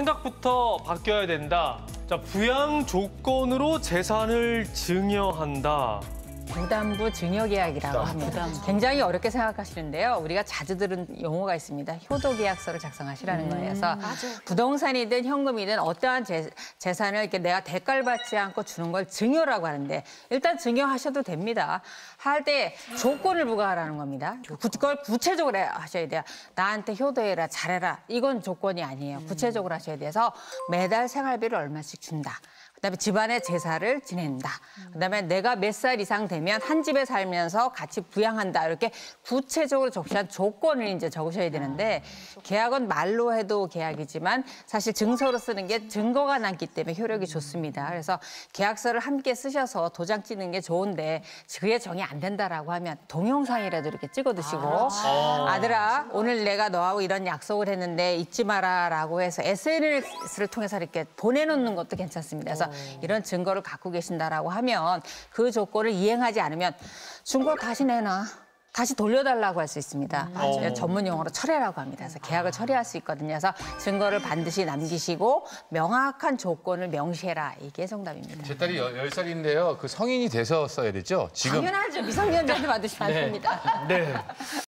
생각부터 바뀌어야 된다. 자, 부양 조건으로 재산을 증여한다. 부담부 증여계약이라고 합니다. 굉장히 어렵게 생각하시는데요. 우리가 자주 들은 용어가 있습니다. 효도계약서를 작성하시라는 거예요. 그래서 부동산이든 현금이든 어떠한 재산을 이렇게 내가 대가를 받지 않고 주는 걸 증여라고 하는데 일단 증여하셔도 됩니다. 할 때 조건을 부과하라는 겁니다. 그걸 구체적으로 하셔야 돼요. 나한테 효도해라, 잘해라. 이건 조건이 아니에요. 구체적으로 하셔야 돼서 매달 생활비를 얼마씩 준다. 그다음에 집안의 제사를 지낸다. 그다음에 내가 몇 살 이상 되면 한 집에 살면서 같이 부양한다. 이렇게 구체적으로 적시한 조건을 이제 적으셔야 되는데 계약은 말로 해도 계약이지만 사실 증서로 쓰는 게 증거가 남기 때문에 효력이 좋습니다. 그래서 계약서를 함께 쓰셔서 도장 찍는 게 좋은데 그게 정이 안 된다라고 하면 동영상이라도 이렇게 찍어두시고 아들아 오늘 내가 너하고 이런 약속을 했는데 잊지 마라라고 해서 SNS를 통해서 이렇게 보내놓는 것도 괜찮습니다. 그래서 이런 증거를 갖고 계신다라고 하면 그 조건을 이행하지 않으면 증거 다시 내놔. 다시 돌려달라고 할 수 있습니다. 전문 용어로 철회라고 합니다. 그래서 계약을 철회할 수 있거든요. 그래서 증거를 반드시 남기시고 명확한 조건을 명시해라. 이게 정답입니다. 제 딸이 10살인데요. 그 성인이 돼서 써야 되죠? 지금. 당연하죠. 미성년자한테 받으시면 안 됩니다. 네.